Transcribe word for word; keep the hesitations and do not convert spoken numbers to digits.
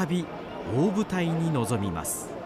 び大舞台に臨みます。